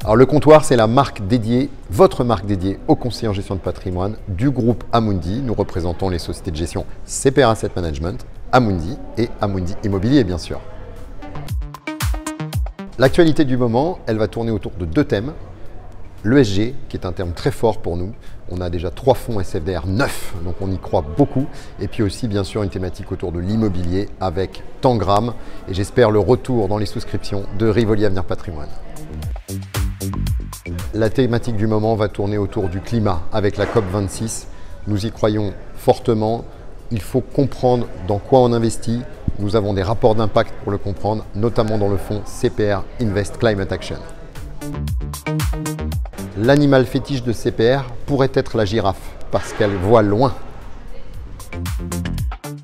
Alors le comptoir, c'est la marque dédiée, votre marque dédiée aux conseillers en gestion de patrimoine du groupe Amundi. Nous représentons les sociétés de gestion CPR Asset Management, Amundi et Amundi Immobilier bien sûr. L'actualité du moment, elle va tourner autour de deux thèmes. L'ESG, qui est un terme très fort pour nous. On a déjà 3 fonds SFDR 9, donc on y croit beaucoup. Et puis aussi, bien sûr, une thématique autour de l'immobilier avec Tangram. Et j'espère le retour dans les souscriptions de Rivoli Avenir Patrimoine. La thématique du moment va tourner autour du climat avec la COP26. Nous y croyons fortement. Il faut comprendre dans quoi on investit. Nous avons des rapports d'impact pour le comprendre, notamment dans le fonds CPR Invest Climate Action. L'animal fétiche de CPR pourrait être la girafe, parce qu'elle voit loin.